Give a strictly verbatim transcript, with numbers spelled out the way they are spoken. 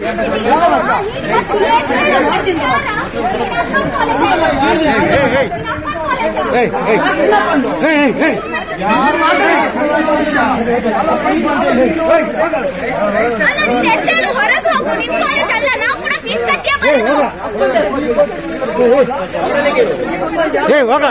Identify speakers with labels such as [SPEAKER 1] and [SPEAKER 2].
[SPEAKER 1] ಹೊರಗೆ ಹೋಗು, ನಿನ್ ಕಾಲೇಜ್ ಅಲ್ಲ, ನಾವು ಕೂಡ ಫೀಸ್ ಕಟ್ಟಿಯೇ ಬರೋದು.
[SPEAKER 2] ಏ ಹೋಗ